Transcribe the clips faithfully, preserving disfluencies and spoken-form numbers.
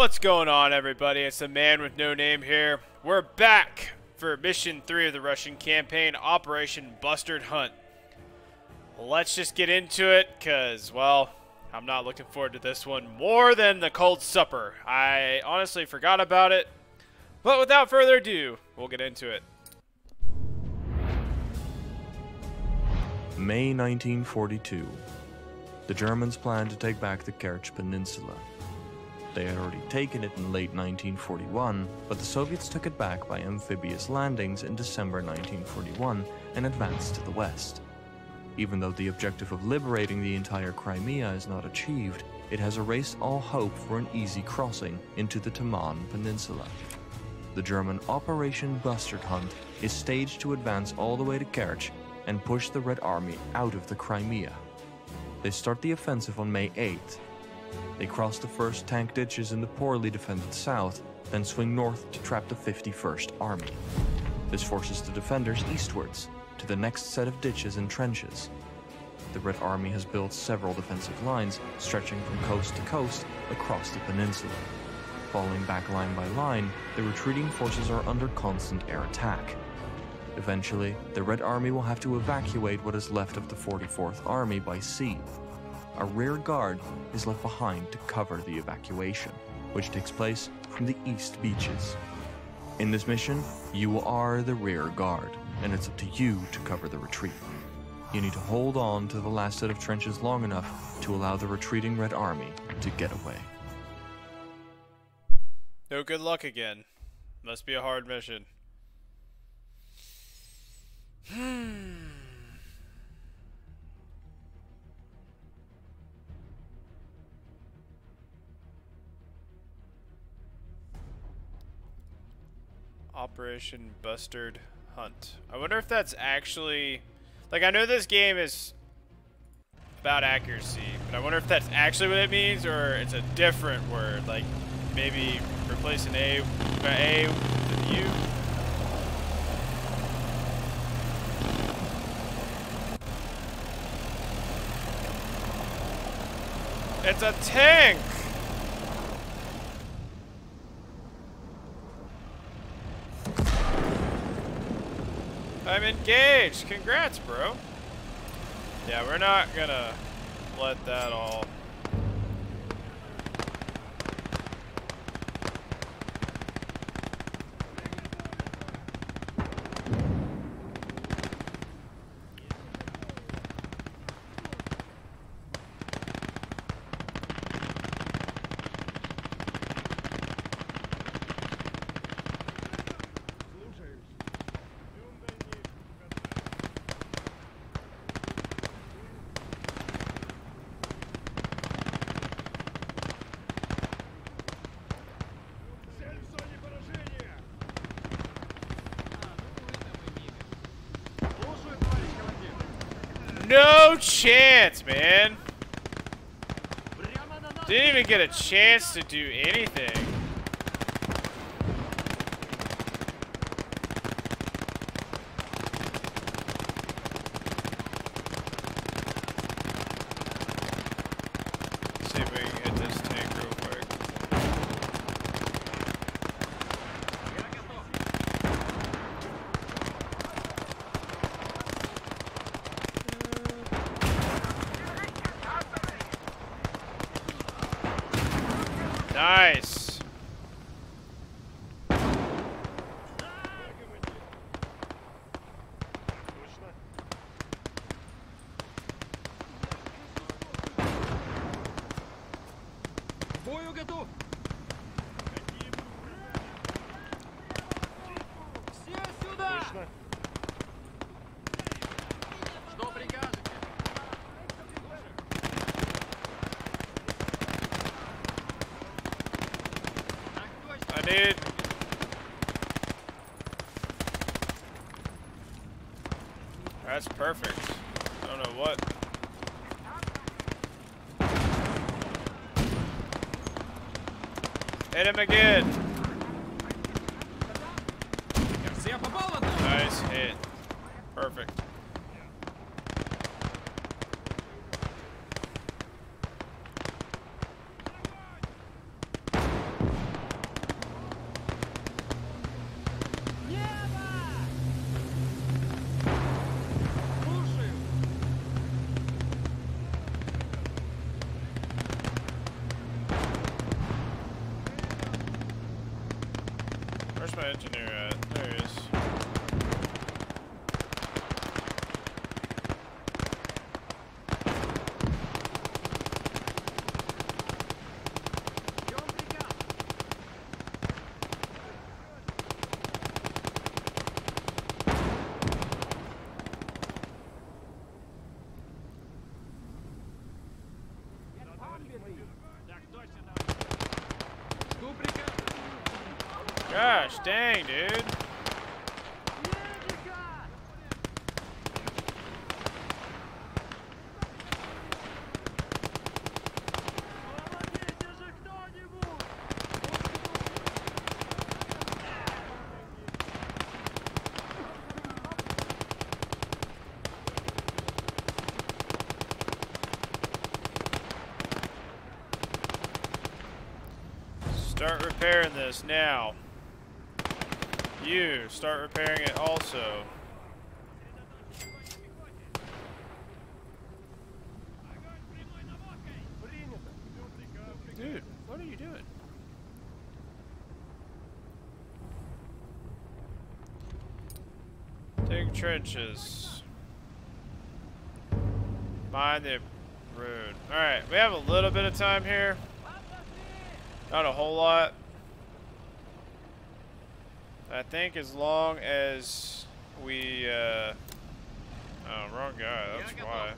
What's going on, everybody? It's the man with no name here. We're back for mission three of the Russian campaign, Operation Bustard Hunt. Let's just get into it, because, well, I'm not looking forward to this one more than the cold supper. I honestly forgot about it, but without further ado, we'll get into it. May nineteen forty-two. The Germans planned to take back the Kerch Peninsula. They had already taken it in late nineteen forty-one, but the Soviets took it back by amphibious landings in December nineteen forty-one and advanced to the west. Even though the objective of liberating the entire Crimea is not achieved, it has erased all hope for an easy crossing into the Taman Peninsula. The German Operation Bustard Hunt is staged to advance all the way to Kerch and push the Red Army out of the Crimea. They start the offensive on May eighth. They cross the first tank ditches in the poorly defended south, then swing north to trap the fifty-first Army. This forces the defenders eastwards, to the next set of ditches and trenches. The Red Army has built several defensive lines, stretching from coast to coast across the peninsula. Following back line by line, the retreating forces are under constant air attack. Eventually, the Red Army will have to evacuate what is left of the forty-fourth Army by sea. A rear guard is left behind to cover the evacuation, which takes place from the east beaches. In this mission, you are the rear guard, and it's up to you to cover the retreat. You need to hold on to the last set of trenches long enough to allow the retreating Red Army to get away. No good luck again. Must be a hard mission. Hmm. Operation Bustard Hunt. I wonder if that's actually... Like, I know this game is about accuracy, but I wonder if that's actually what it means, or it's a different word. Like, maybe replace an A, A with U. It's a tank! I'm engaged! Congrats, bro! Yeah, we're not gonna let that all... No chance, man. Didn't even get a chance to do anything. Let's see if we can hit this tank real quick. Nice. Бою готов. Все сюда. Что прикажете? I need... That's perfect. I don't know what. Hit him again. Nice hit. Perfect. my engineer at? There he is. Gosh, dang, dude. Start repairing this now. You start repairing it also. Dude, what are you doing? Dig trenches. Mine the ruin. Alright, we have a little bit of time here. Not a whole lot. I think as long as we, uh... oh, wrong guy, that's why.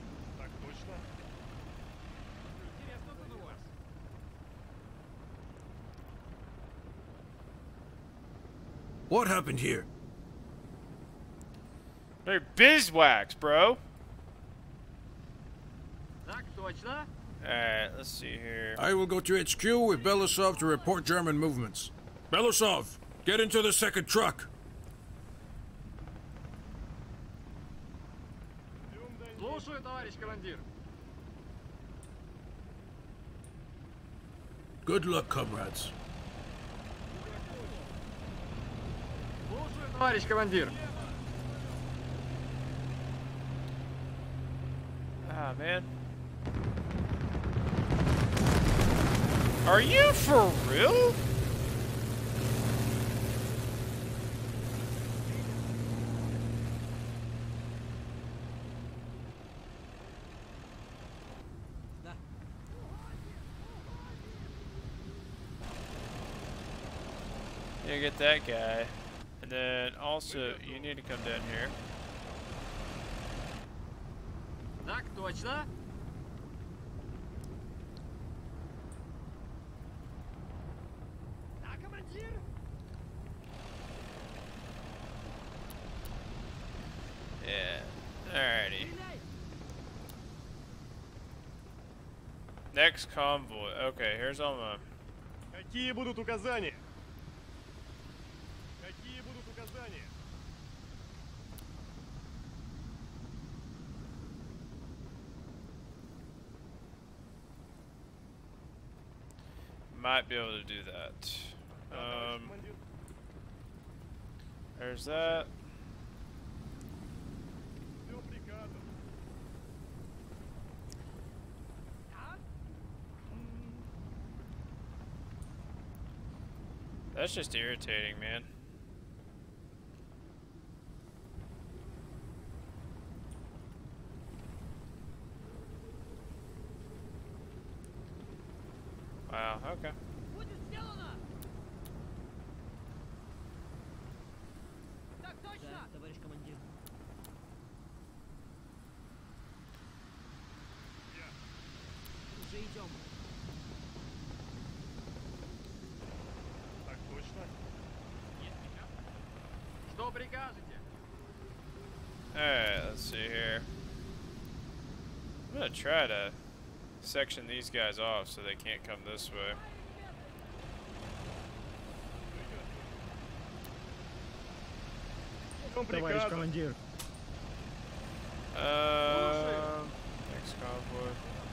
What happened here? They're bizwax, bro. Alright, let's see here. I will go to H Q with Belousov to report German movements. Belousov, get into the second truck. Слушаю, товарищ командир. Good luck, comrades. Слушаю, товарищ командир. Ah, man. Are you for real? You get that guy. And then also, you need to come down here. Так точно. Да, командир. Yeah. Alrighty. Next convoy. Okay, here's all my. Какие будут указания? Какие будут указания? Might be able to do that. Um, there's that. That's just irritating, man. Wow, okay. Будет сделано. Так точно. Да, товарищ командир. Уже идем. Так точно. Что прикажете? Alright, let's see here. I'm gonna try to section these guys off so they can't come this way. Товарищ командир. Um, next convoy.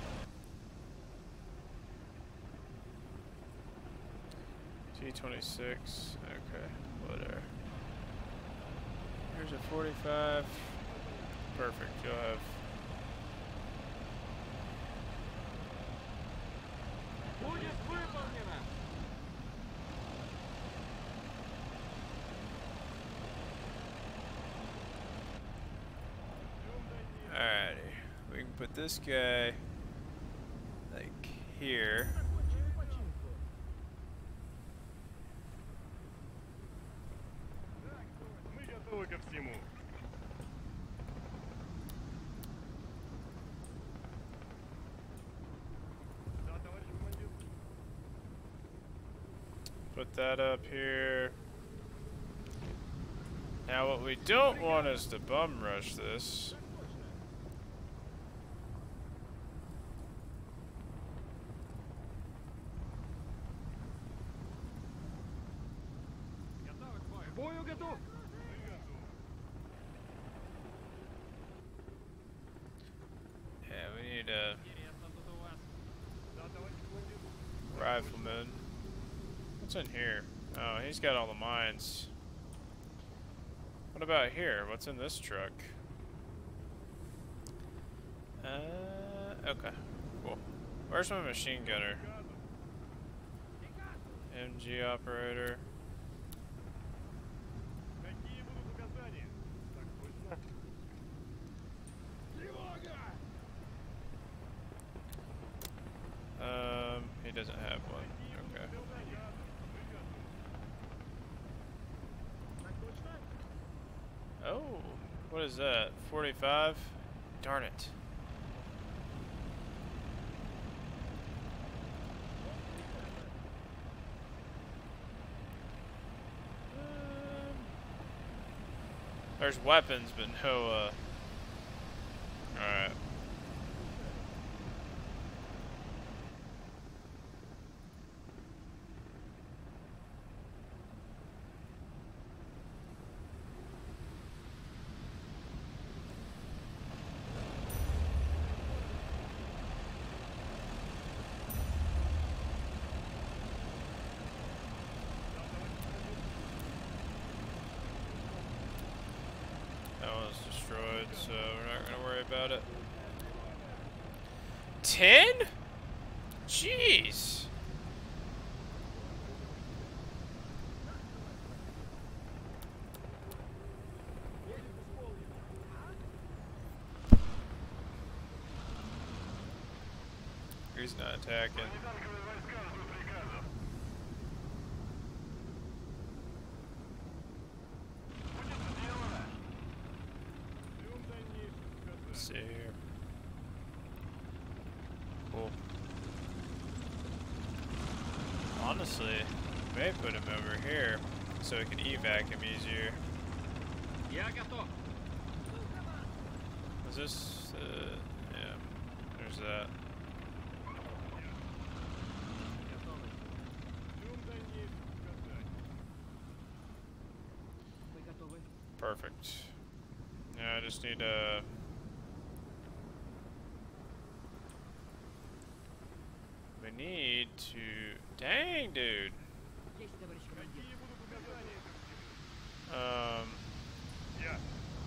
T twenty-six. Okay, whatever. Here's a forty-five. Perfect. You'll have. Будет выполнено. put this guy like here. Мы готовы ко всему. Да, товарищ командир. Put that up here. Now what we don't want is to bum rush this. К бою готов! Yeah, we need a Интересно тут у вас. Да, товарищ командир. rifleman. What's in here? Oh, he's got all the mines. What about here? What's in this truck? Uh, okay, cool. Where's my machine gunner? M G operator. Какие будут указания? Так точно. Um, he doesn't have one. Okay. Oh, what is that? forty-five? Darn it. Um, there's weapons, but no, uh... Alright. That one's destroyed, so we're not gonna worry about it. Ten? Jeez. He's not attacking. Let's see here. Cool. Honestly, may put him over here so we can evac him easier. Я готов! Is this, uh, yeah, there's that. Мы готовы. Perfect. Yeah, I just need a. We need to. Dang, dude. Есть, товарищ командир. Какие будут указания? Um. Я.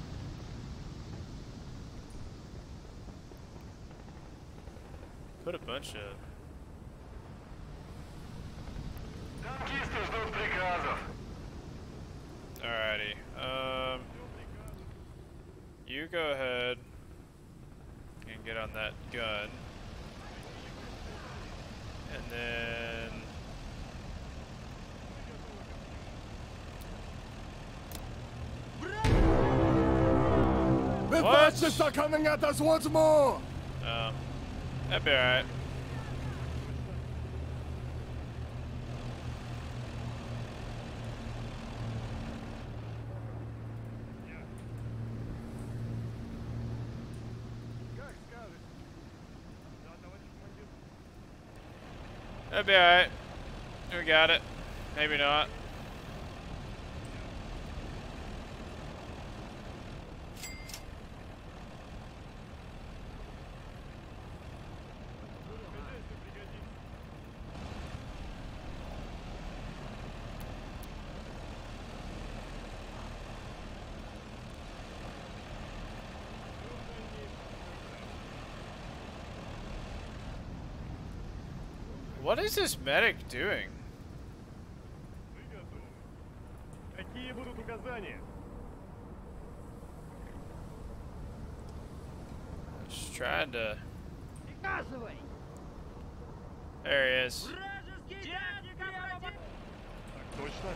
Put a bunch of. Танкисты ждут приказов. Alrighty. Um. You go ahead and get on that gun. And then. The What? fascists are coming at us once more! Oh. That'd be alright. Как скажешь. Да, товарищ командир. That'd be alright. We got it. Maybe not. Хозяйство пригодится. What is this medic doing? Мы готовы. Какие будут указания? Just trying to. Приказывай! There he is. Точно?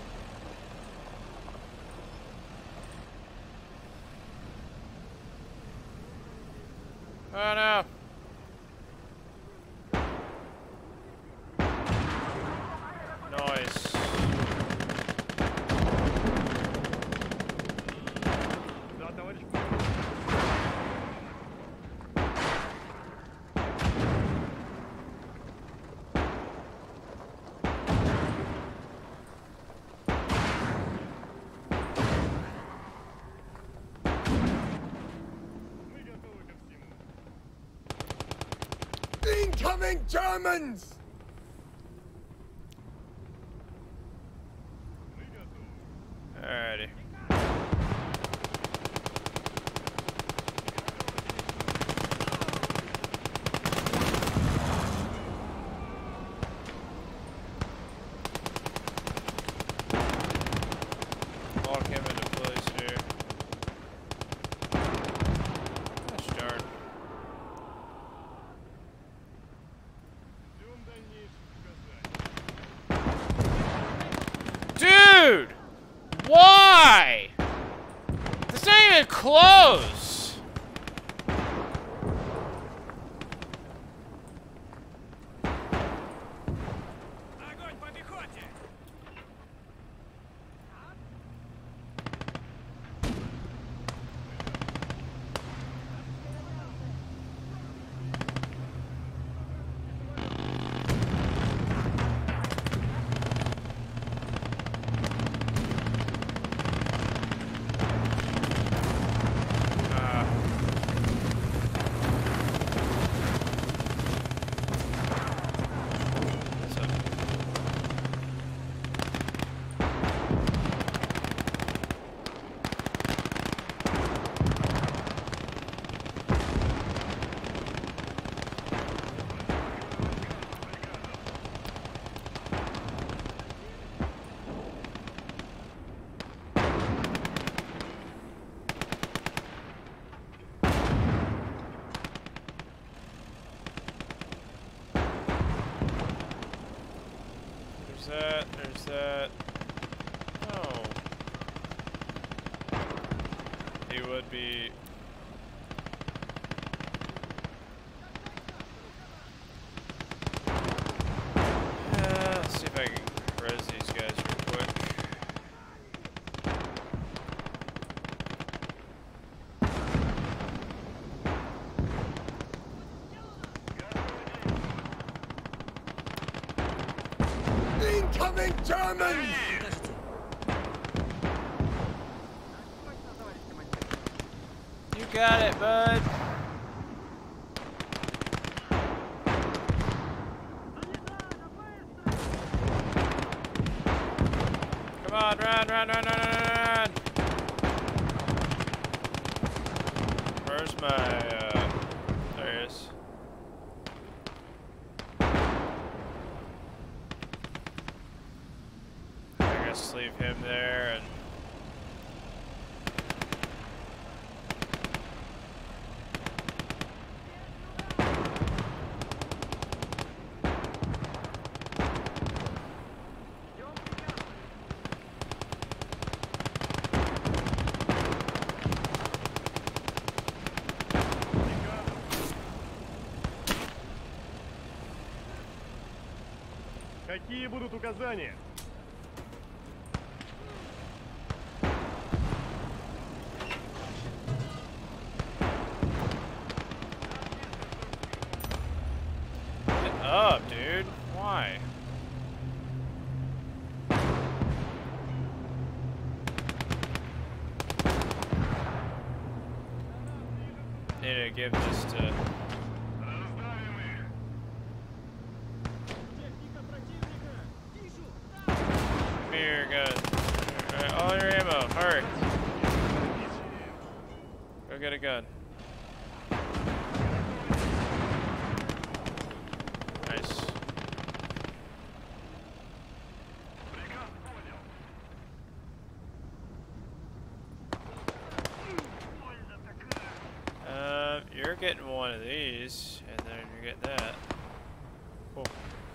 Oh no. Noise. Да, товарищ. Мы готовы ко всему. Incoming Germans! Мы готовы. Alrighty. Lock him into place here. Gosh darn. Ждем дальнейших указаний. Dude! Why? It's not even close! Огонь по пехоте! Uh, what's up? There's that, there's that. Oh. He would be. Uh, let's see if I can res these guys real quick. Incoming Germans! You got it, bud. Come on, run, run, run, run, run, run. Where's my, uh, there he is. I guess leave him there and. Какие будут указания? Get up, dude. Why? Need to give this to. Раздаем их. Техника противника! Вижу! Give me your gun. Alright, all your ammo. Hurry. Go get a gun. Nice. Приказ понял. Uh, you're getting one of these, and then you're getting that. Cool.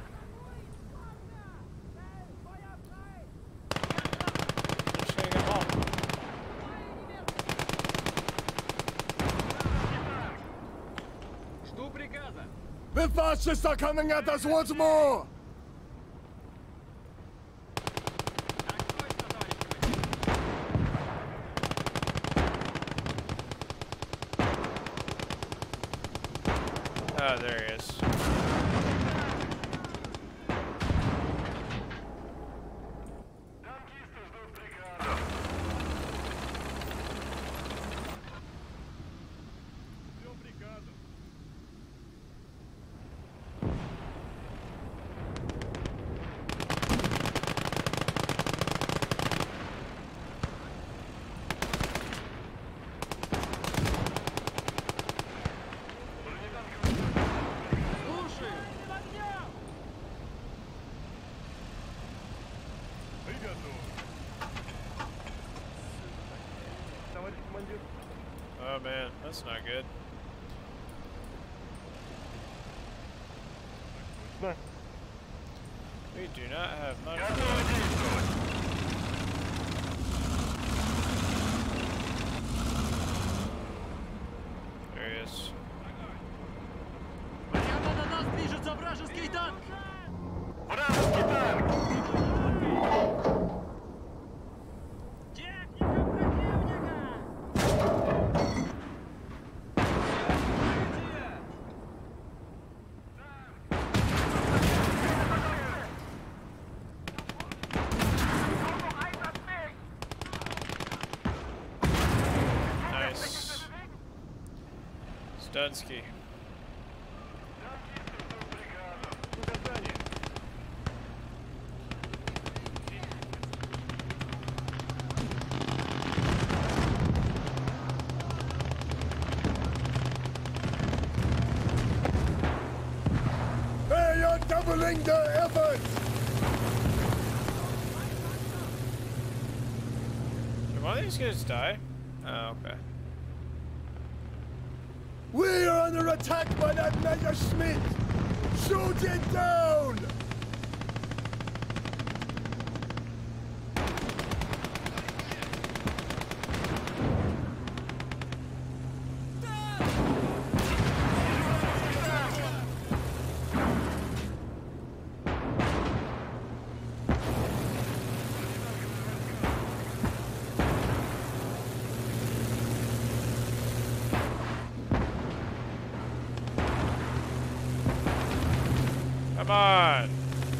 Just gonna get them all. Жду приказа. The fascists are coming at us once more! Так точно, товарищ командир. Oh, there he is. Ждем приказов. Слушаю. Приготовь. Товарищ командир. Oh man, that's not good. Да. We do not have much. There he is. Прямо на нас движется вражеский танк. Техника противника. Nice. Stunsky. Указание. They are doubling their efforts! Did one of these guys die? Oh, okay. We are under attack by that Messerschmitt! Shoot it down! Come on!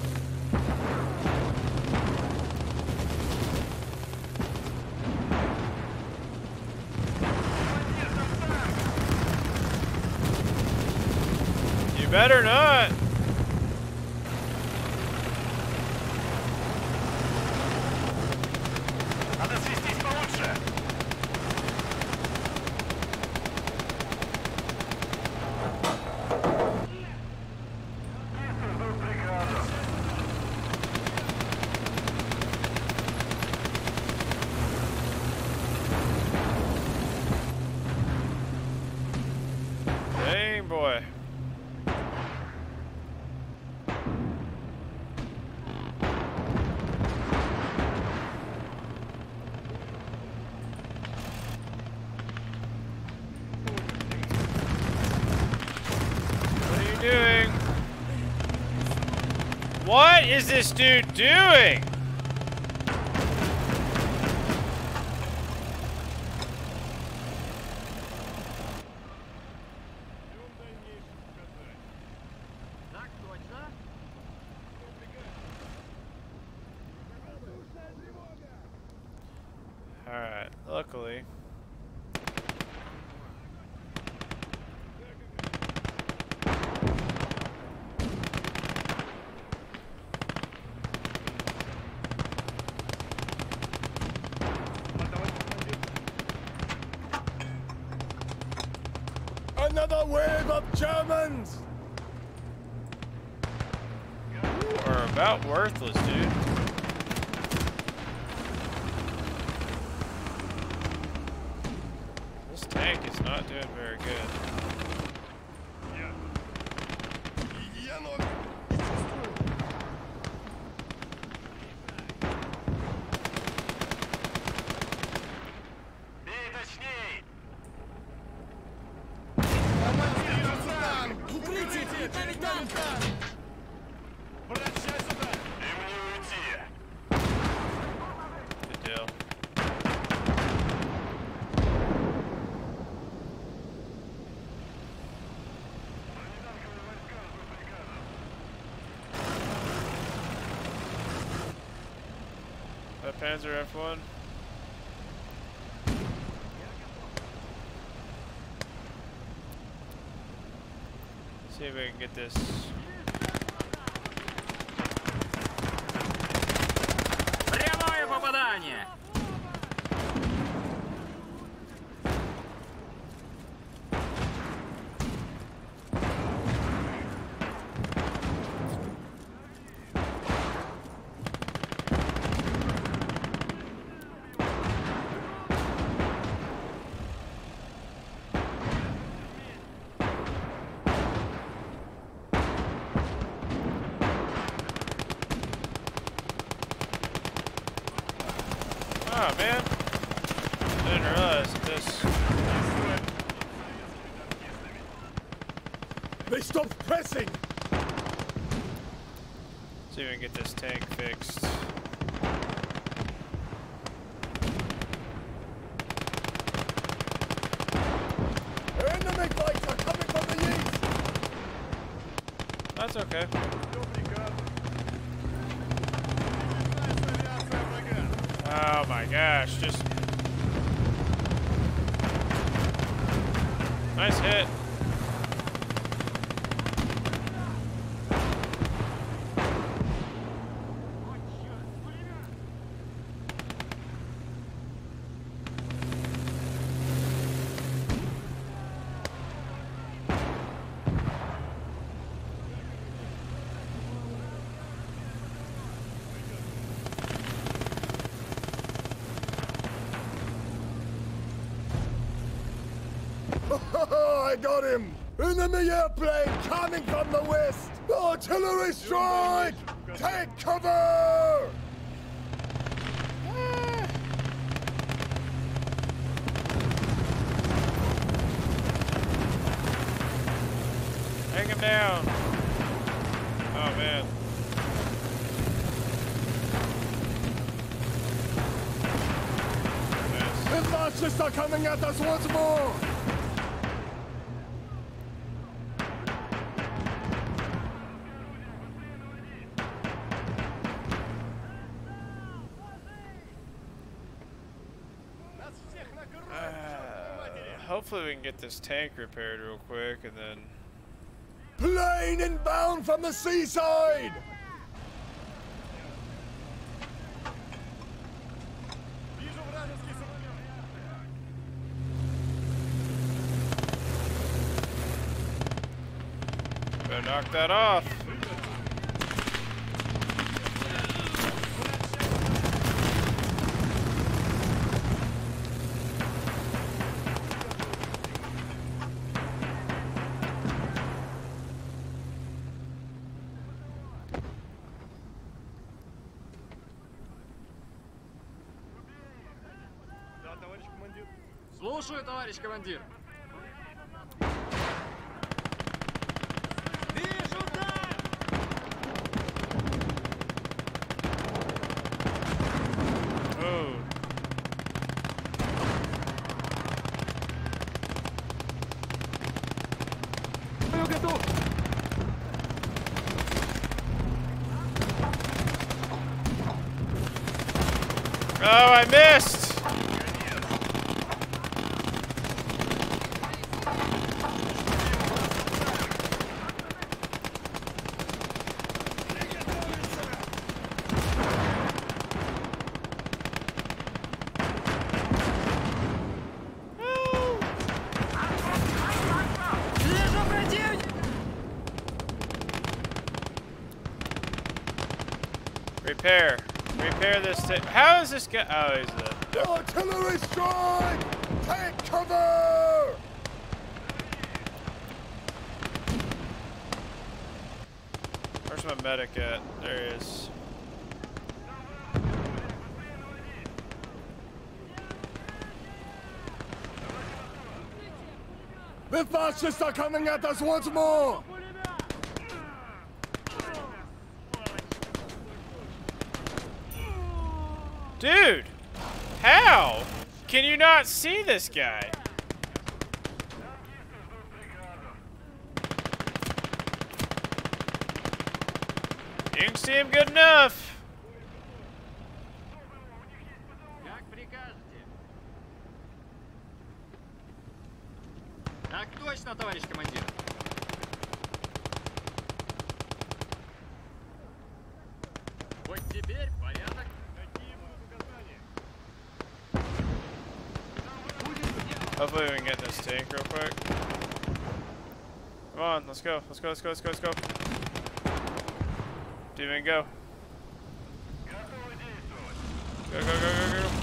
You better not! Надо свестись получше. Dang boy. What are you doing? What is this dude doing? Ждем дальнейших указаний. Так точно. Alright, luckily. Товарищ командир. Another wave of Germans! You are about worthless, dude. This tank is not doing very good. That Panzer F one. See if we can get this. Прямое попадание! Oh man, I didn't realize that this. They stopped pressing! See if we can get this tank fixed. Enemy fighter coming from the east! That's okay. Oh my gosh, just nice hit. I got him! Enemy airplane coming from the west! Artillery strike! Take cover! Take him down. Oh man. The fascists are coming at us once more! Hopefully we can get this tank repaired real quick and then. Plane inbound from the seaside! Better knock that off. Да, товарищ командир. Слушаю, товарищ командир. Вижу танк! Oh. Готов! Oh, I missed! Вижу противник! Repair. Repair this ta- How is this guy? Oh, he's the. Artillery strike! Take cover! Where's my medic at? There he is. The fascists are coming at us once more! Dude! How? Can you not see this guy? You can see him good enough. Так точно, товарищ командир. Вот теперь порядок. Какие будут указания? Hopefully we can get this tank real quick. Come on, let's go, let's go, let's go, let's go, let's go. Demon, go. Go, go, go, go, go.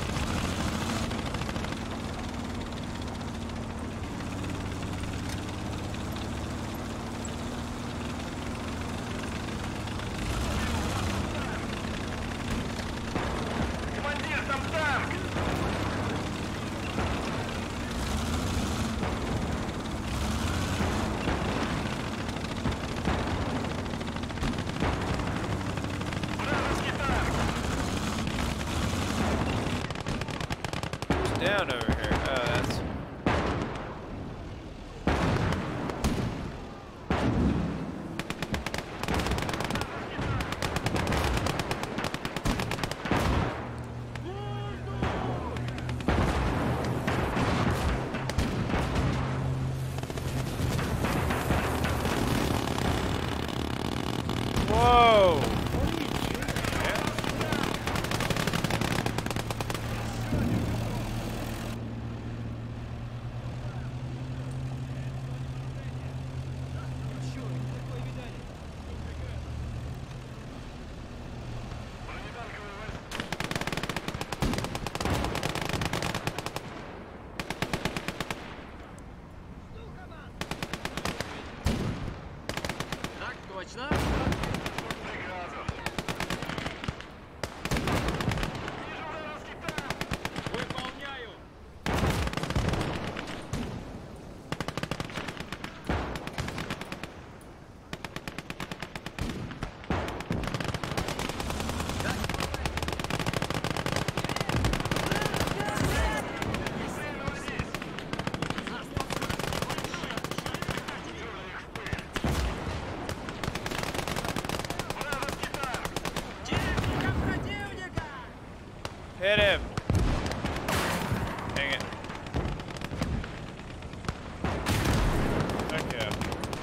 Down over here. Oh, that's. Whoa! Так точно. Выполняю. Техника противника. Hit him! Dang it. Okay.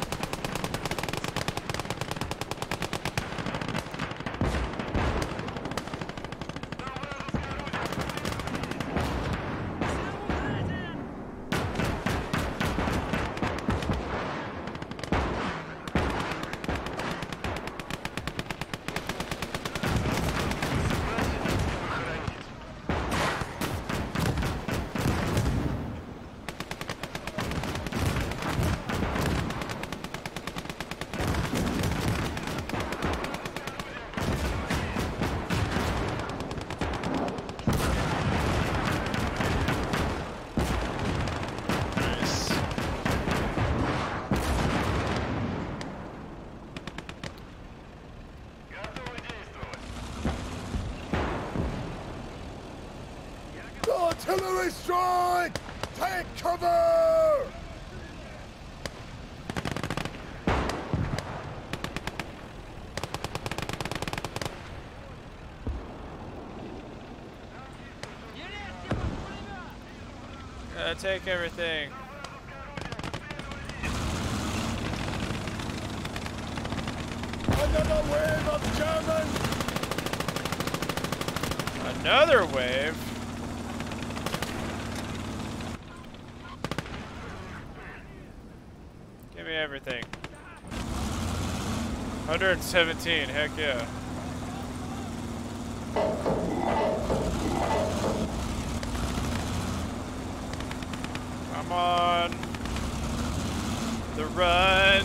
Nice. Artillery strike! Take cover! Gotta take everything. Another wave of Germans! Another wave? Give me everything. one hundred seventeen, heck yeah. Come on. The run.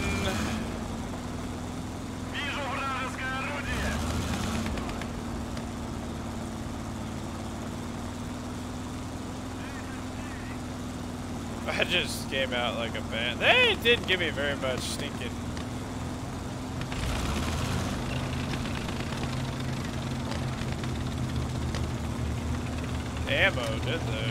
I just came out like a band. They didn't give me very much stinking. Ammo, did they?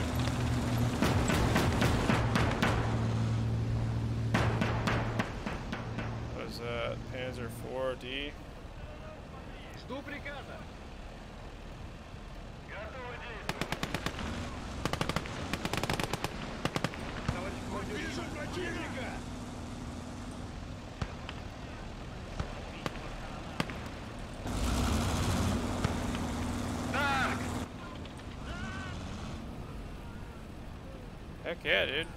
What is that? Panzer four D? Жду приказа. Вижу противника! Heck yeah, dude.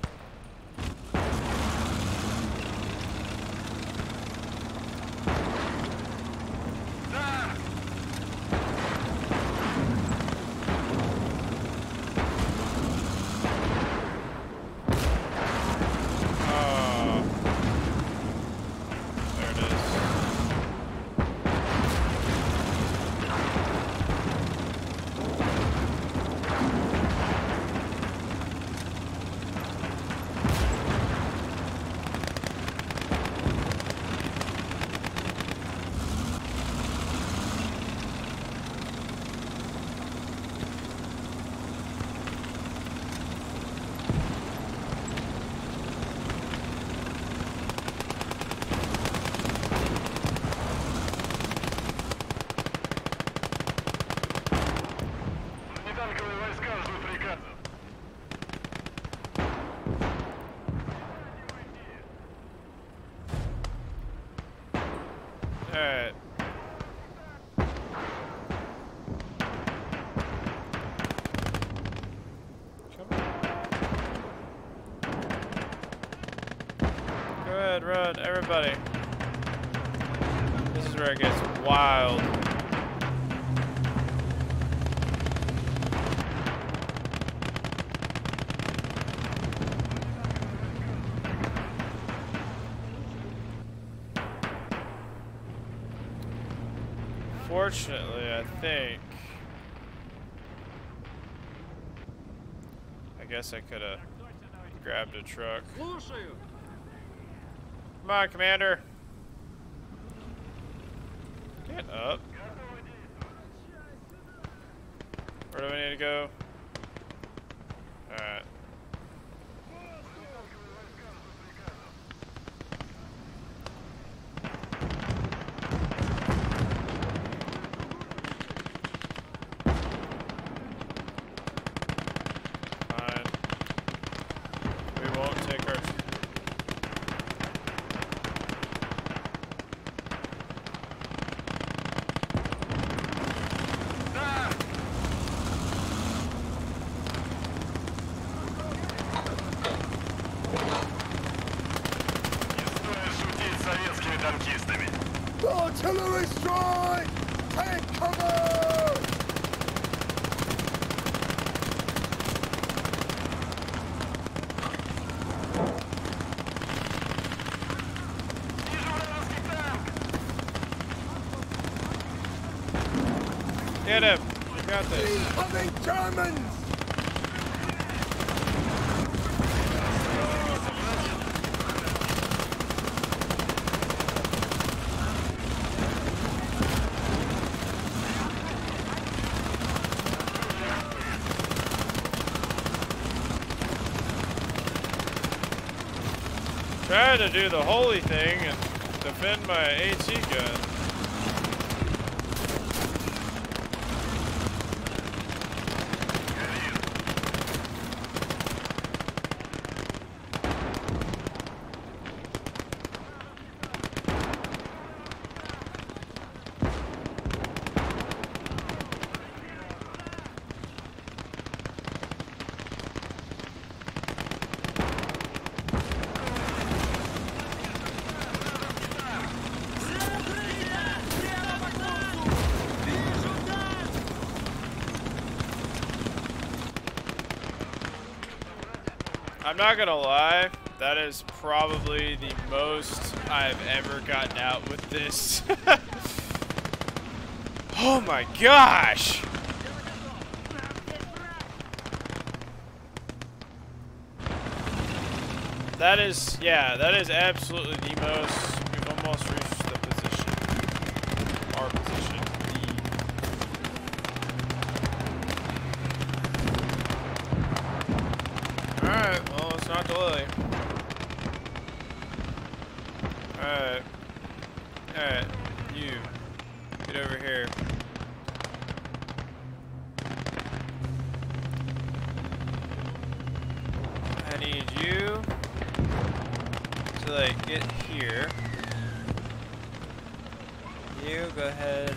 Alright. Come on. Go ahead, run, everybody. This is where it gets wild. Fortunately, I think. I guess I could have grabbed a truck. Слушаю. Come on, Commander. Get up. Where do we need to go? Alright. Artillery strike! Take cover! Get him! You got this. Incoming Germans! Trying to do the holy thing and defend my AT gun. I'm not gonna lie, that is probably the most I've ever gotten out with this. Oh my gosh! That is, yeah, that is absolutely the most. We've almost reached the position. Our position. Alright, well, let's not delay. Alright. Alright, you. Get over here. I need you to, like, get here. You, go ahead.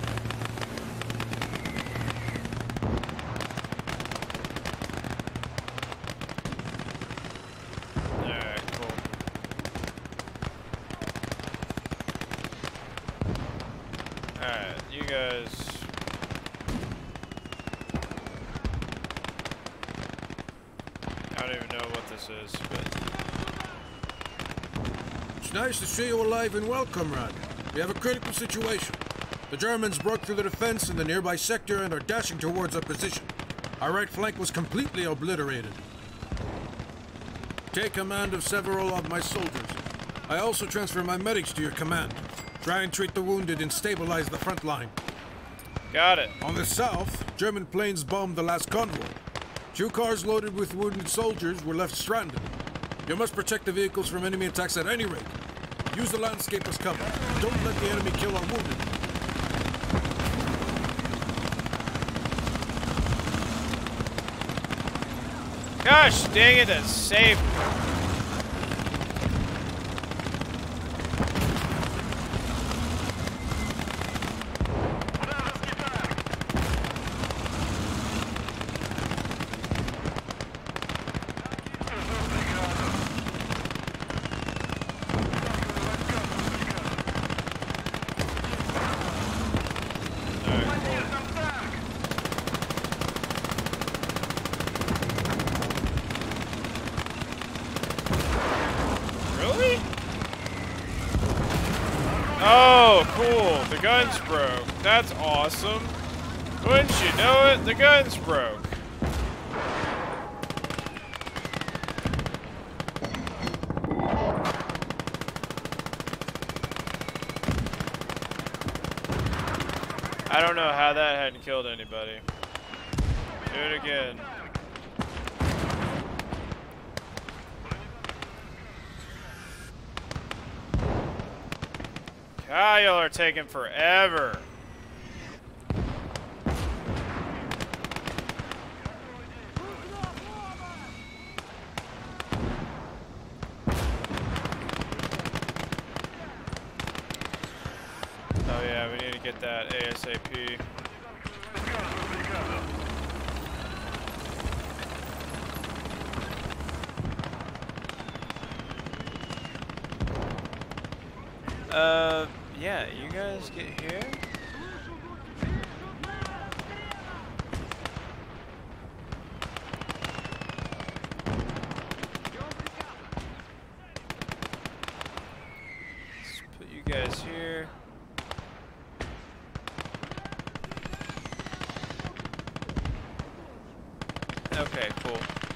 is, but... It's nice to see you alive and well, comrade. We have a critical situation. The Germans broke through the defense in the nearby sector and are dashing towards our position. Our right flank was completely obliterated. Take command of several of my soldiers. I also transfer my medics to your command. Try and treat the wounded and stabilize the front line. Got it. On the south, German planes bombed the last convoy. Two cars loaded with wounded soldiers were left stranded. You must protect the vehicles from enemy attacks at any rate. Use the landscape as cover. Don't let the enemy kill our wounded. Gosh dang it, that's safe. Oh, cool. The gun's broke. That's awesome. Wouldn't you know it? The gun's broke. I don't know how that hadn't killed anybody. Do it again. Ah, y'all are taking forever. Oh yeah, we need to get that ASAP. Uh, yeah, you guys get here. Let's put you guys here. Okay, cool.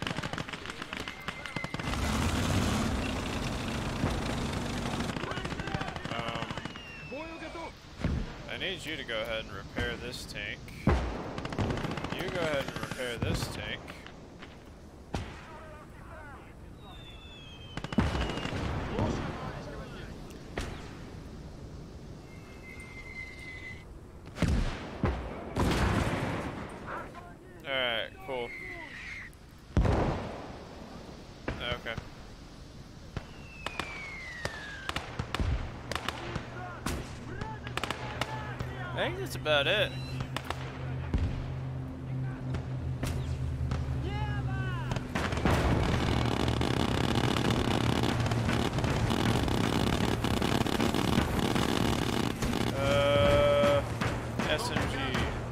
I need you to go ahead and repair this tank. You go ahead and repair this tank. Alright, cool. Okay. I think that's about it. Uh, S M G.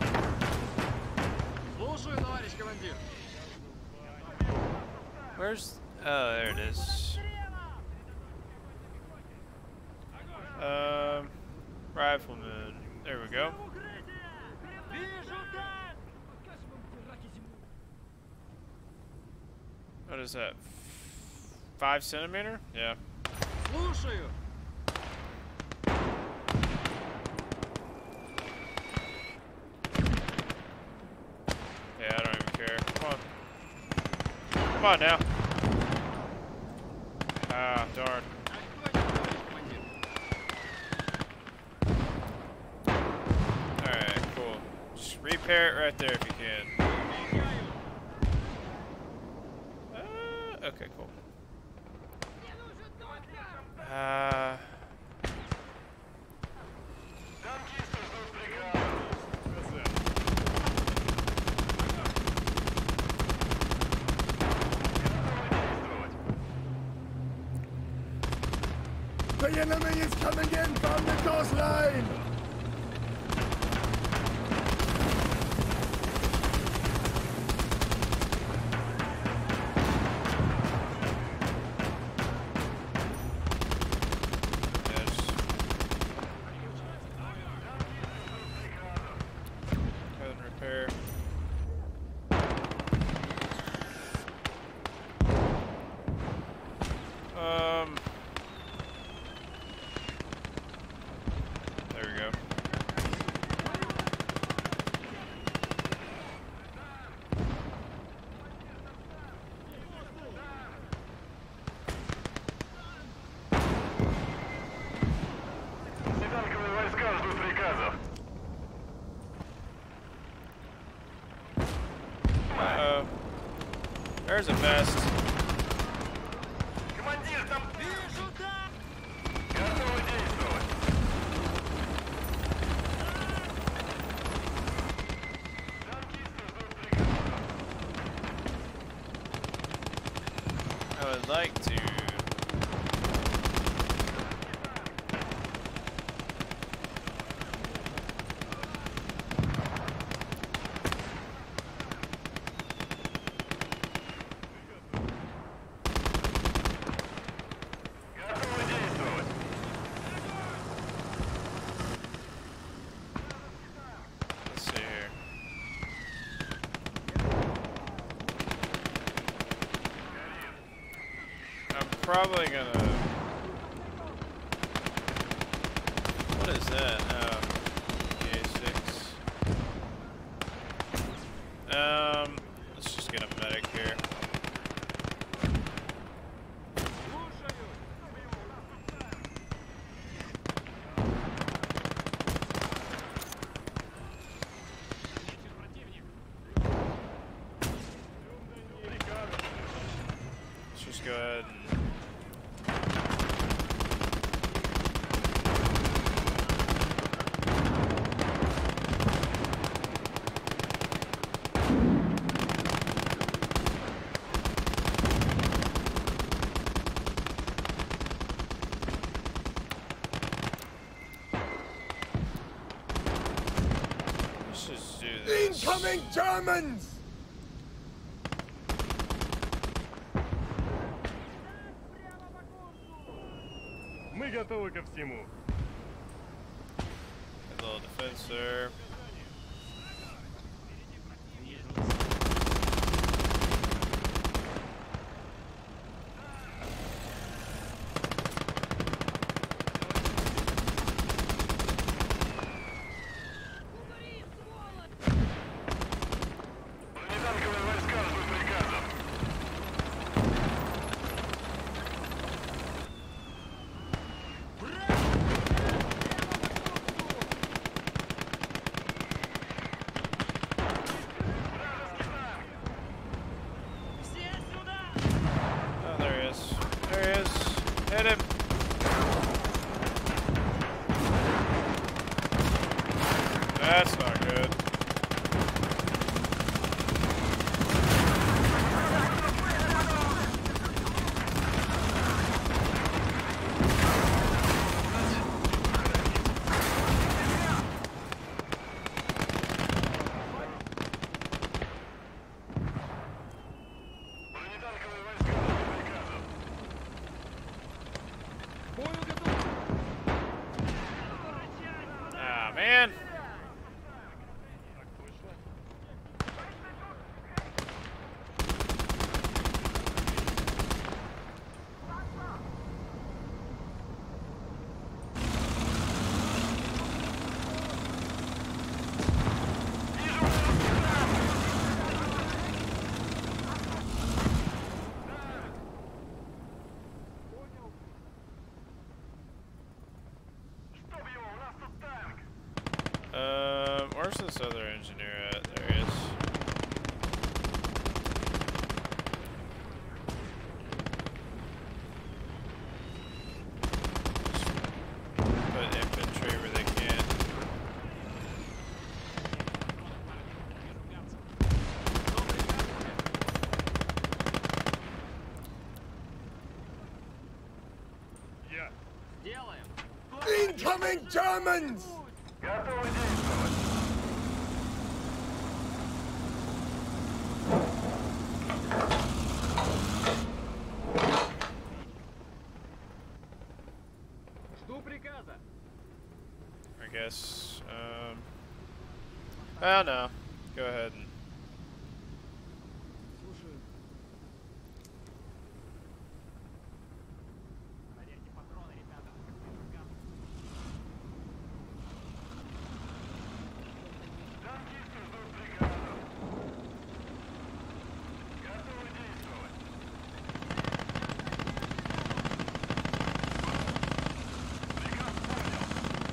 Where's? Oh, there it is. Um, rifleman. There we go. What is that? Five centimeter? Yeah. Yeah, I don't even care. Come on. Come on now. Ah, darn. Alright, cool. Just repair it right there if you can. Uh, okay, cool. Uh... The enemy is coming in from the coastline! here. Um. There we go. Uh-oh. There's a vest. Командир, там... Вижу, да! Готовы действовать. Танкисты ждут приказа. I would like to. Готовы действовать. Let's see here. I'm probably gonna. What is that? Oh, A six. Um, let's just get a medic here. Let's just go ahead and. Let's just do this. Incoming Germans! Мы готовы ко всему. A little defense there. Бронетанковые войска ждут приказов. Все сюда! Oh, there he is. There he is. Hit him. That's not good. Бронетанковые войска ждут приказов. Бою готов! Ah, man. Так точно. Чтоб его, у нас тут танк. Um, where's this other engineer at? There he is. Just put infantry where they can. Я. Делаем! Incoming Germans! Готовы действовать. Жду приказа! I guess. Um. Oh no. Go ahead and. Слушаю. Проверьте патроны, ребята. Танкисты ждут приказов. Готовы действовать. Приказ понял.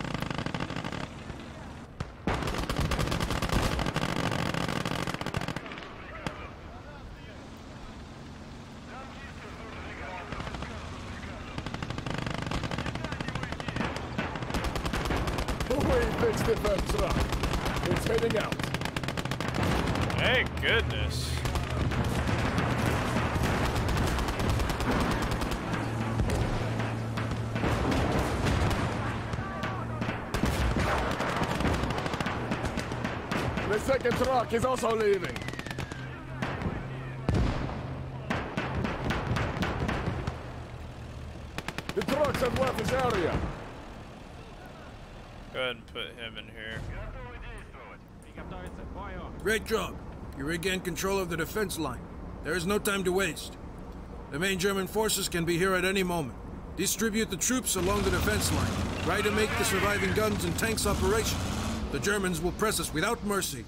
We fixed the first truck. It's heading out. Thank goodness. The second truck is also leaving. The trucks have left this area. Go ahead and put him in here. Готовы действовать. Приготовиться к бою. Great job. You regained control of the defense line. There is no time to waste. The main German forces can be here at any moment. Distribute the troops along the defense line. Try to make the surviving guns and tanks operational. The Germans will press us without mercy.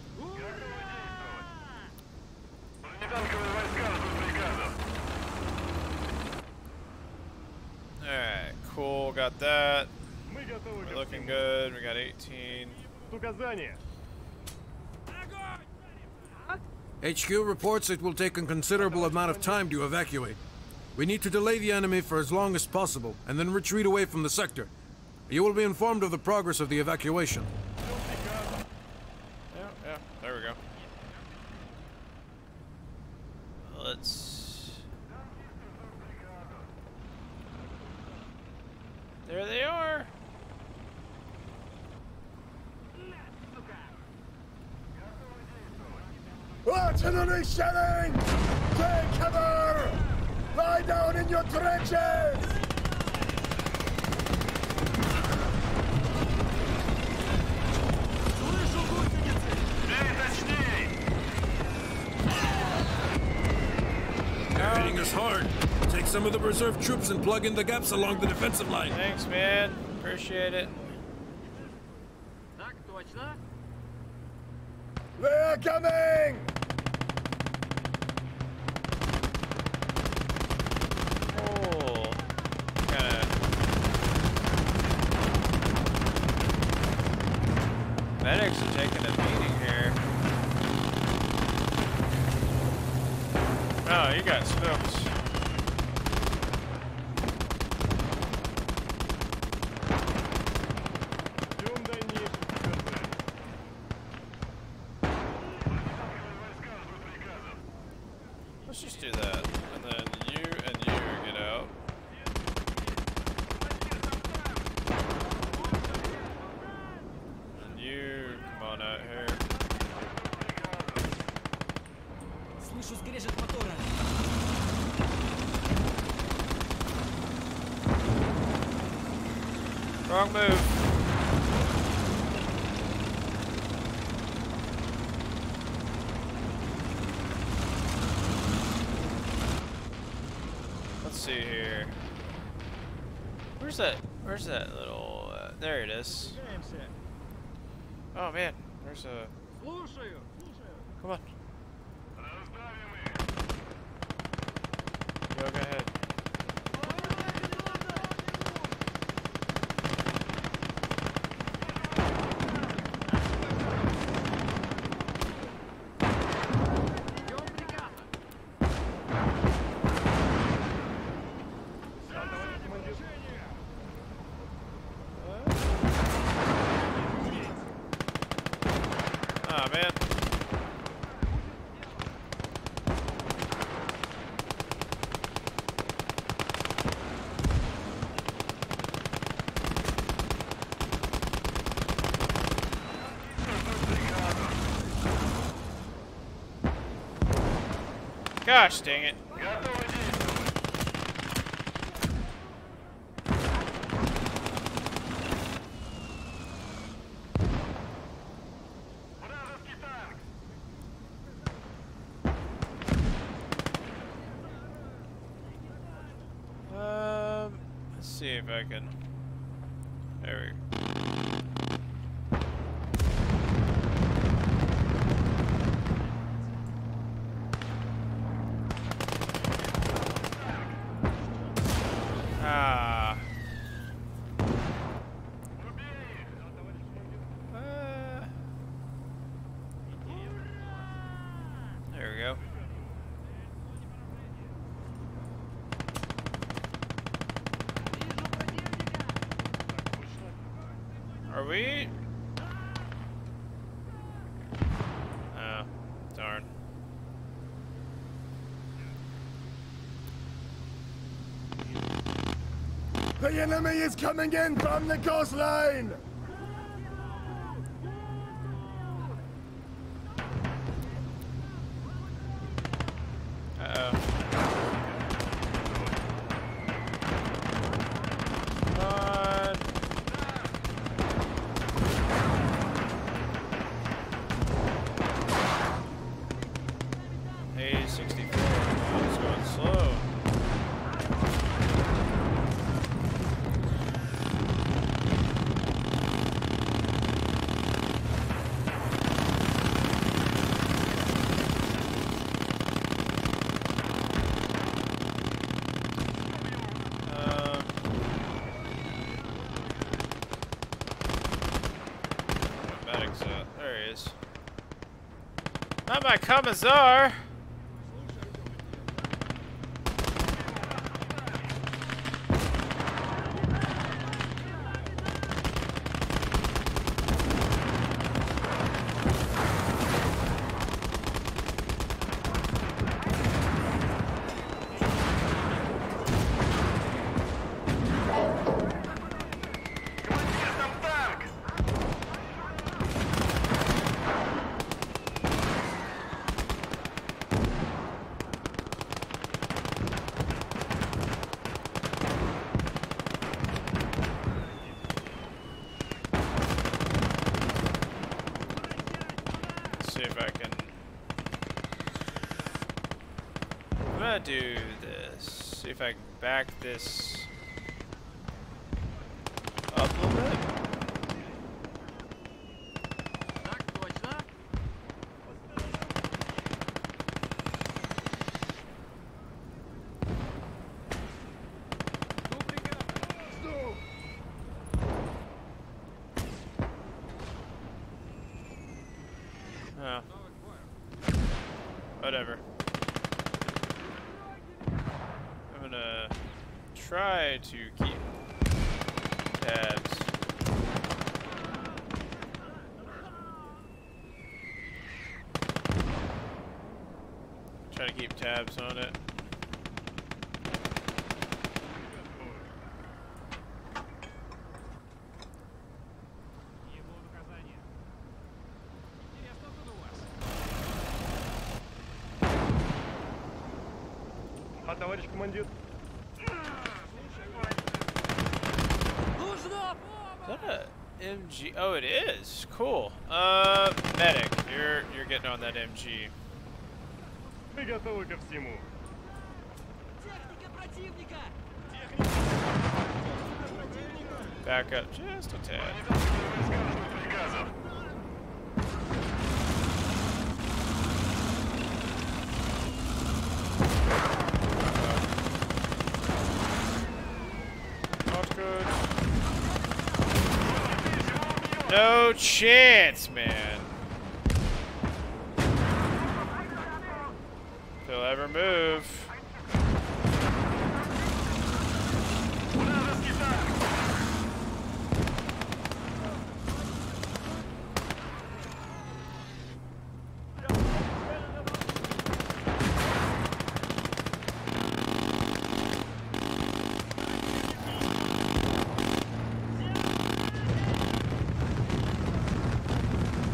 Бронетанковые войска ждут приказов. Alright, cool. Got that. Мы готовы We're ко looking всему. good. We got eighteen. Указания. H Q reports it will take a considerable amount of time to evacuate. We need to delay the enemy for as long as possible and then retreat away from the sector. You will be informed of the progress of the evacuation. Yeah, yeah. There we go. Let's. There they are. Artillery shelling! Take cover! Lie down in your trenches! Бей точней! They're hitting us hard. Take some of the reserve troops and plug in the gaps along the defensive line. Thanks, man. Appreciate it. Так точно. They are coming! Oh. Kinda. Medics are taking a beating here. Oh, you got smoked. Ждем дальнейших указаний. Let's just do that. And then you and you get out. And you come on out here. Слышу скрежет мотора. Wrong move. Let's see here. Where's that? Where's that little? Uh, there it is. Двигаемся. Oh man, there's a. Слушаю. Слушаю. Come on. Раздавим их! Go, go ahead. Ждем приказа. Ah man. Gosh dang it. Готовы действовать! Вражеский танк! see if I can. There we go. Ah. Uh, there we go. Are we? Oh, darn. The enemy is coming in from the coastline! Uh-oh. Come on. Hey, sixty-four. Oh, it's going slow. There he is. Not my Commissar! I'm gonna do this. See if I can back this up a little bit. Так точно. Oh. Whatever. I'm gonna try to keep tabs. Try to keep tabs on it. А, товарищ командир? Нужна Is that a M G? Oh, it is. Cool. Uh, medic, you're you're getting on that M G. Мы готовы ко всему. техника противника. Back up just a tad. Приказов. Not good. No chance, man. If he'll ever move. Вражеский танк!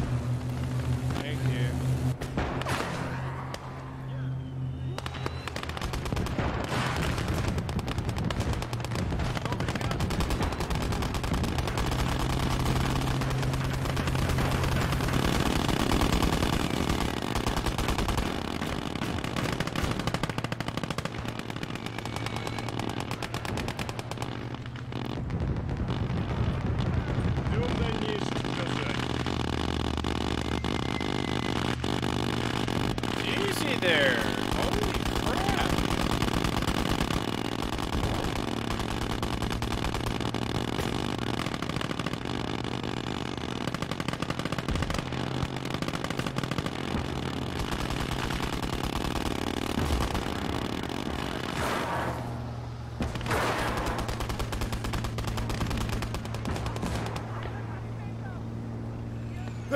Thank you.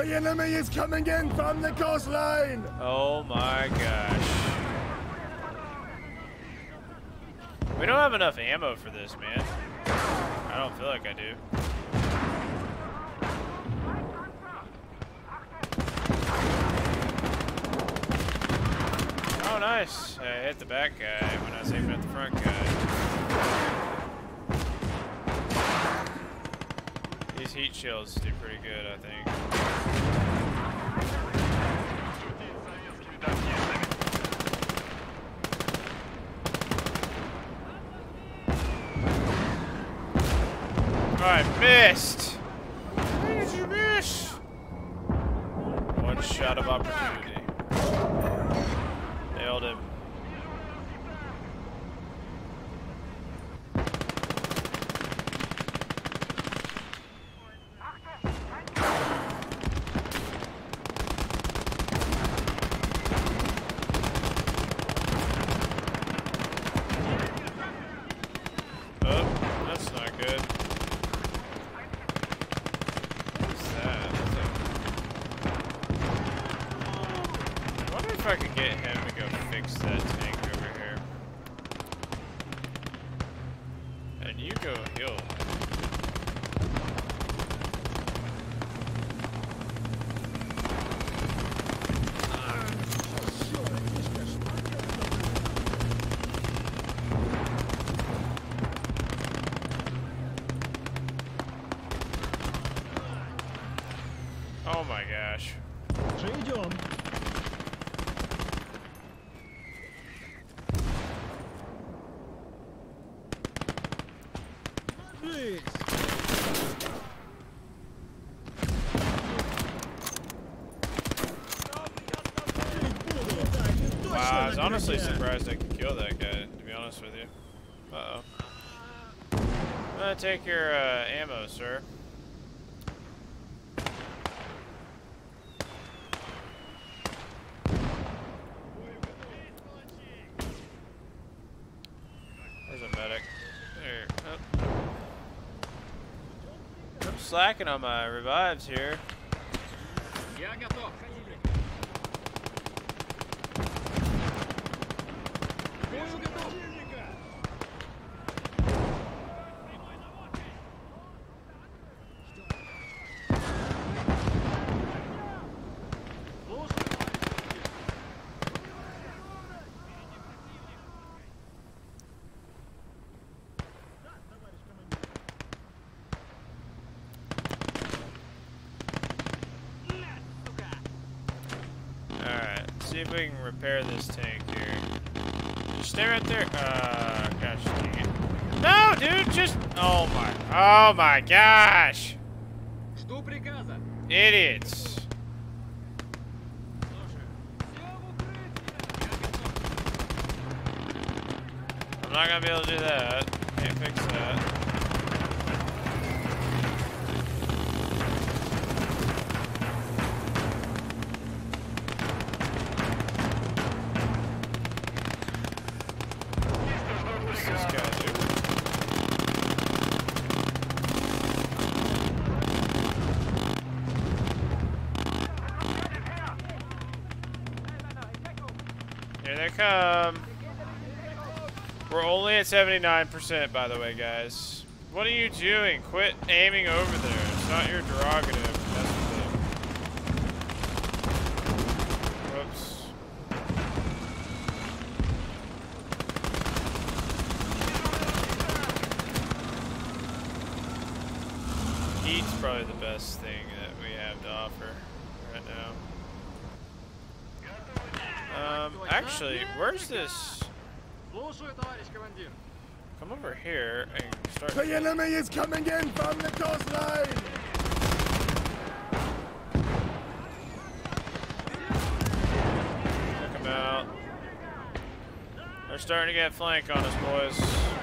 The enemy is coming in from the coastline! Oh my gosh. We don't have enough ammo for this, man. I don't feel like I do. Oh, nice. I hit the back guy when I was aiming at the front guy. These heat shields do pretty good, I think. Oh, I missed! Why did you miss? One shot of opportunity. Nailed him. Oh, that's not good. What's that? I wonder if I could get him to go fix that tank over here. And you go heal. Oh my gosh. Wow, I was honestly surprised I could kill that guy, to be honest with you. Uh-oh. I'm gonna take your uh, ammo, sir. There's a medic. There. Oh. I'm slacking on my revives here. Я готов. Бою готов. Alright, see if we can repair this tank here. Just stay right there. Uh, gosh dang it. No, dude, just. Oh my. Oh my gosh. Жду приказа. Idiots. I'm not gonna be able to do that. Can't fix that. What's this guy do? Here they come. We're only at seventy-nine percent, by the way, guys. What are you doing? Quit aiming over there. It's not your derogative. That's the thing. Whoops. Heat's probably the best thing that we have to offer right now. Um, actually, where's this? Слушаю, товарищ командир. Come over here and start. The enemy is coming in from the coastline! Check them out. They're starting to get flank on us, boys.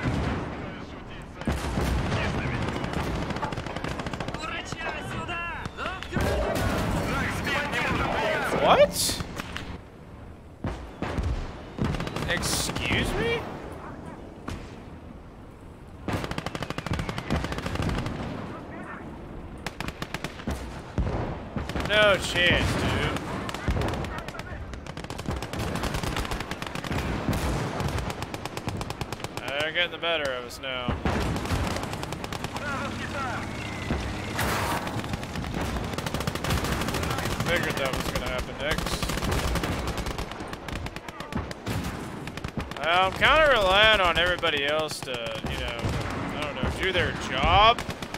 What? Excuse me? No, no chance, dude. They're getting the better of us now. Figured that was gonna happen next. I'm kind of relying on everybody else to, you know, I don't know, do their job.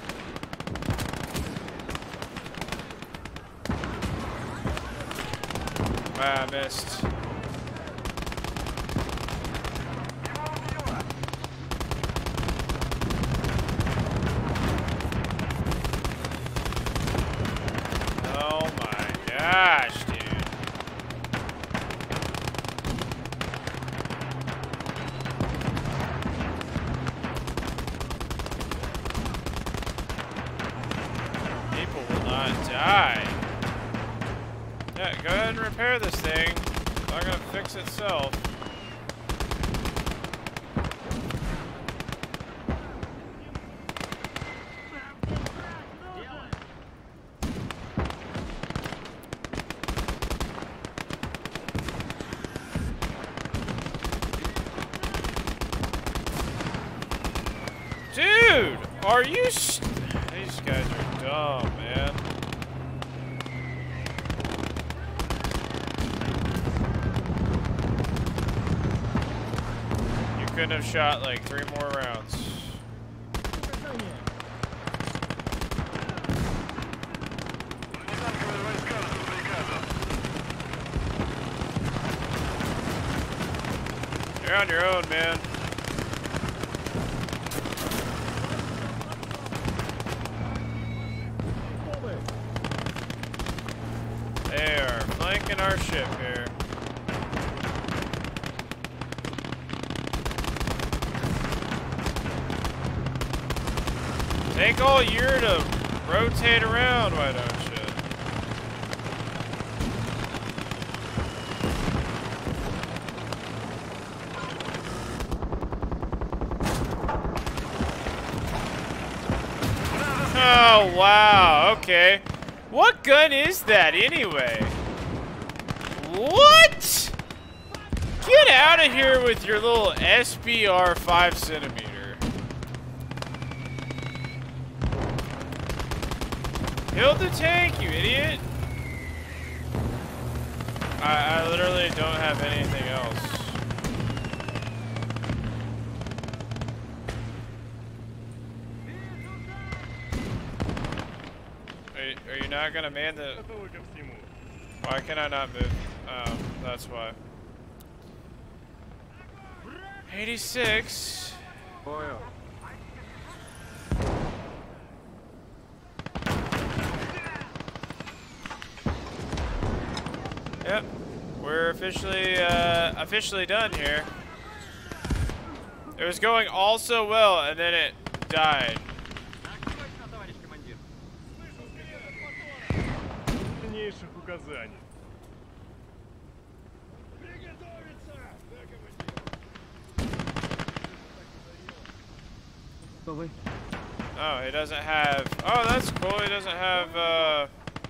Ah, I missed. Oh my gosh, dude. People will not die. Yeah, go ahead and repair this thing. It's not gonna fix itself. Dude, are you st- these guys are dumb, man. You couldn't have shot like three more rounds. You're on your own, man. They are flanking our ship here. Take all year to rotate around, why don't you? Oh, wow, okay. What gun is that anyway? What? Get out of here with your little S B R five centimeter. Kill the tank, you idiot. I, I literally don't have anything else. Are you not gonna man the... Why can I not move? Oh, that's why. eighty-six. Yep. We're officially, uh, officially done here. It was going all so well, and then it died. Указаний. Oh, he doesn't have... Oh, that's cool. He doesn't have, uh...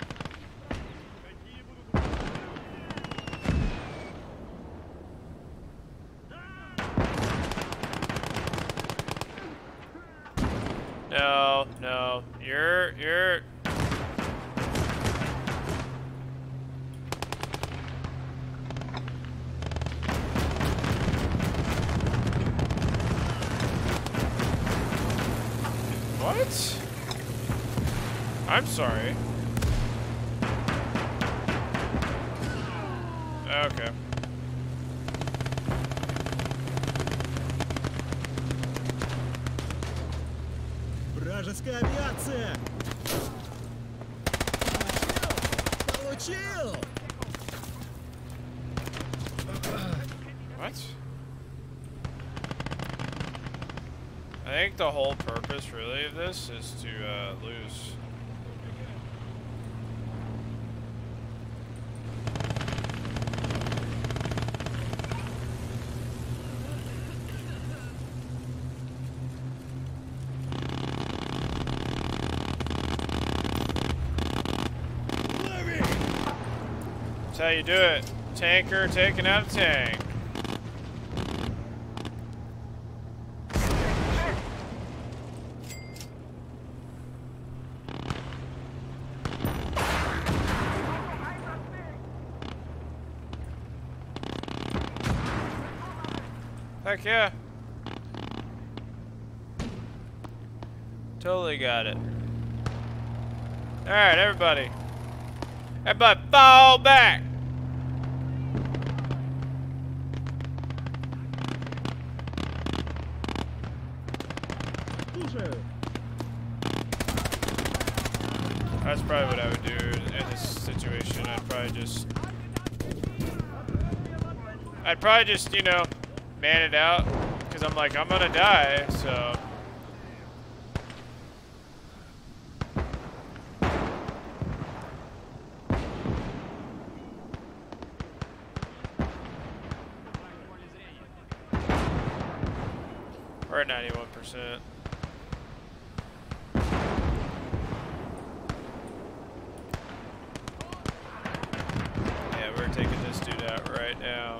No, no. You're... You're... What? I'm sorry. Okay. Вражеская авиация! Получил! What? I think the whole purpose, really, of this is to uh, lose. how you do it. Tanker taking out a tank. Heck yeah. Totally got it. Alright, everybody. Everybody fall back. That's probably what I would do in this situation. I'd probably just... I'd probably just, you know, man it out. Because I'm like, I'm gonna die, so... We're at ninety-one percent. Yeah, we're taking this dude out right now.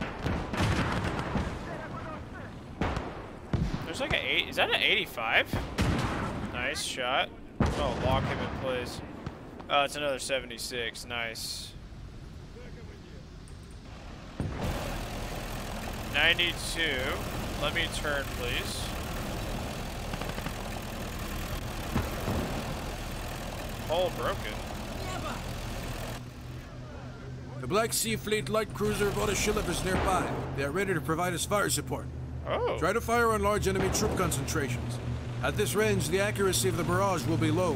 There's like an eight. Is that an eighty-five? Nice shot. Oh, lock him in place. Oh, it's another seventy-six. Nice. ninety-two. Let me turn, please. Hull broken. The Black Sea Fleet light cruiser Vodashilov is nearby. They are ready to provide us fire support. Oh. Try to fire on large enemy troop concentrations. At this range, the accuracy of the barrage will be low.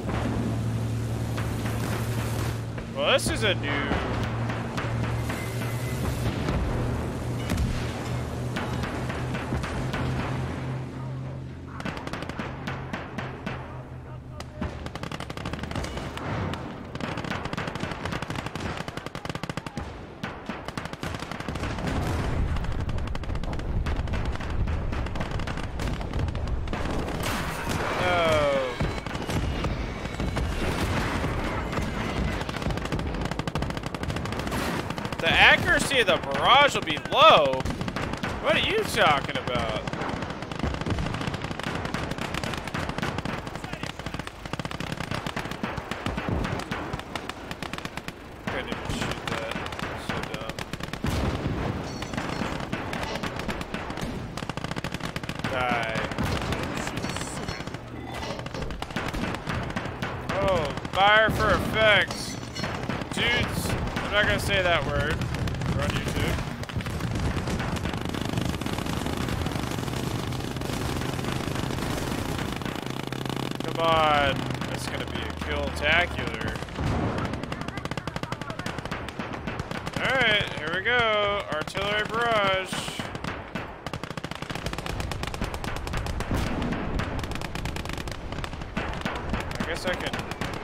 Well, this is a new... The accuracy of the barrage will be low? What are you talking about? Couldn't even shoot that. So dumb. Die. Oh, fire for effects. Dudes. I'm not gonna say that word. We're on YouTube. Come on. That's gonna be a kill-tacular. Alright, here we go. Artillery barrage. I guess I can...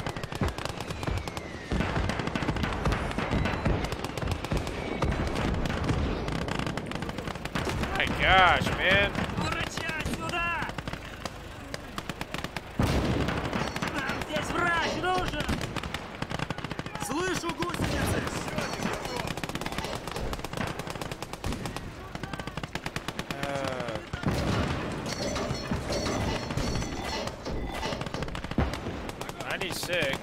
Gosh, man. Слышу гусеницы! ninety-six.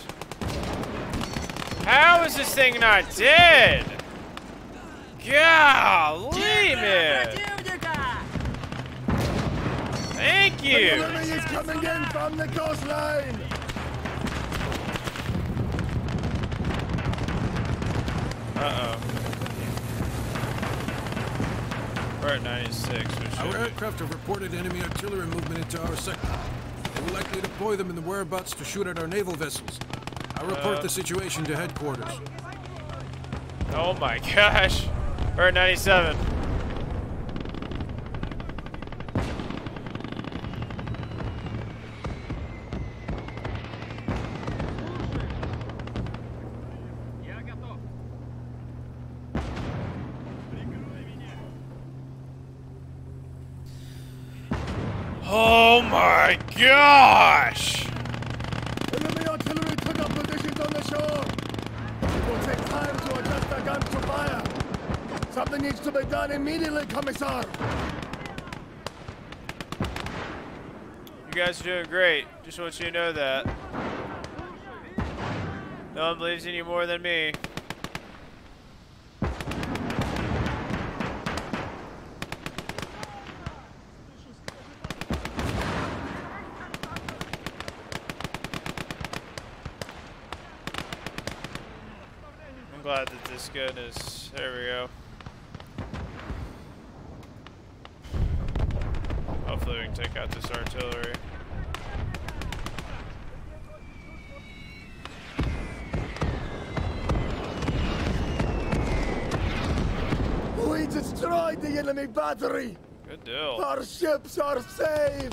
How is this thing not dead? Golly, man. Thank you. The enemy is coming in from the coastline! Uh-oh. We're at ninety-six. Our aircraft have reported enemy artillery movement into our sector. They will likely deploy them in the whereabouts to shoot at our naval vessels. I'll report Uh, the situation to headquarters. Oh my gosh. We're at ninety-seven. Я готов. Oh my gosh! Enemy artillery took up positions on the shore! It will take time to adjust their Something needs to be done immediately, Commissar. You guys are doing great. Just want you to know that. No one believes in you more than me. I'm glad that this gun is... There we go. Hopefully we can take out this artillery. We destroyed the enemy battery. Good deal. Our ships are saved.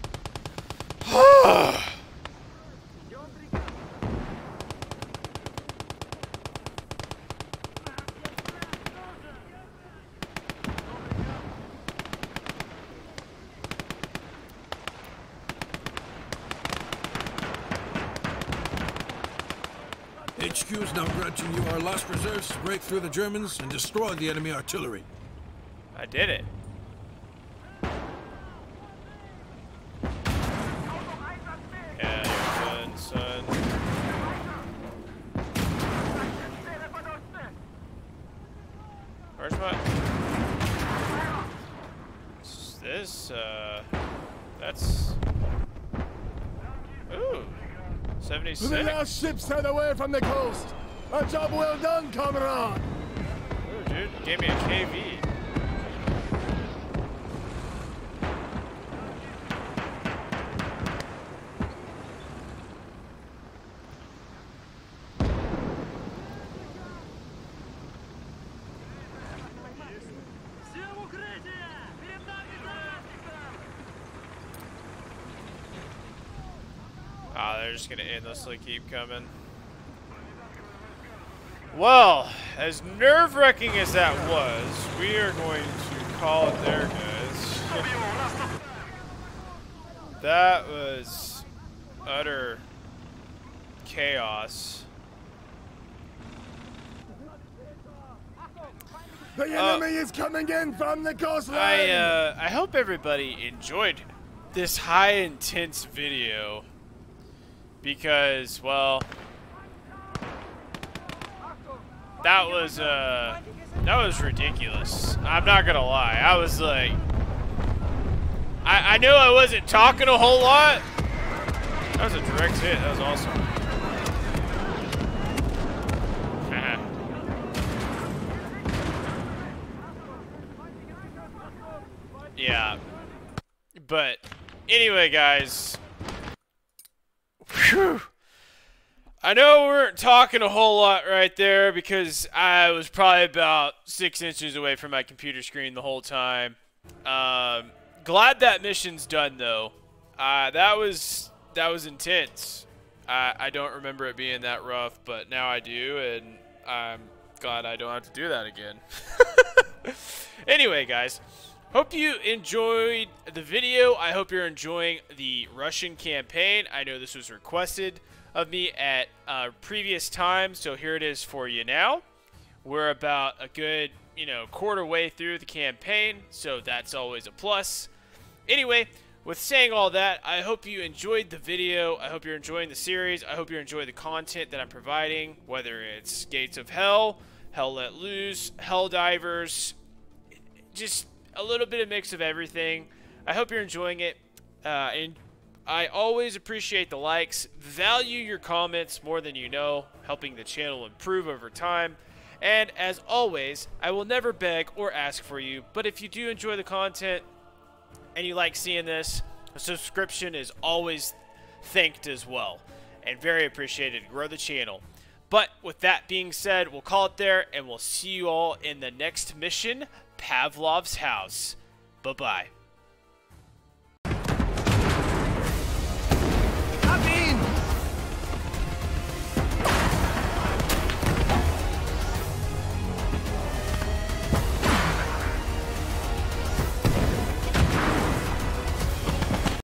H Q is now granting you our last reserves to break through the Germans and destroy the enemy artillery. I did it. Yeah, you're done, son. Where's my... What's this, uh... That's... Ooh. The seventy-six. last ships head away from the coast. A job well done, comrade. Ooh, dude, gave me a K V. Ah, they're just gonna endlessly keep coming. Well, as nerve-wracking as that was, we are going to call it there, guys. That was utter chaos. The enemy uh, is coming in from the coastline. I uh, I hope everybody enjoyed this high intense video because, well, that was uh that was ridiculous. I'm not gonna lie. I was like, I I knew I wasn't talking a whole lot. That was a direct hit. That was awesome. Yeah, but anyway, guys, whew. I know we weren't talking a whole lot right there because I was probably about six inches away from my computer screen the whole time. Um, glad that mission's done though. Uh, that was that was intense. I, I don't remember it being that rough, but now I do, and I'm glad I don't have to do that again. Anyway, guys. Hope you enjoyed the video. I hope you're enjoying the Russian campaign. I know this was requested of me at uh, previous times, so here it is for you now. We're about a good, you know, quarter way through the campaign, so that's always a plus. Anyway, with saying all that, I hope you enjoyed the video. I hope you're enjoying the series. I hope you enjoy the content that I'm providing, whether it's Gates of Hell, Hell Let Loose, Helldivers, just a little bit of mix of everything. I hope you're enjoying it. Uh, and I always appreciate the likes. Value your comments more than you know, helping the channel improve over time. And as always, I will never beg or ask for you, but if you do enjoy the content and you like seeing this, a subscription is always thanked as well and very appreciated to grow the channel. But with that being said, we'll call it there, and we'll see you all in the next mission, Pavlov's house. Bye-bye.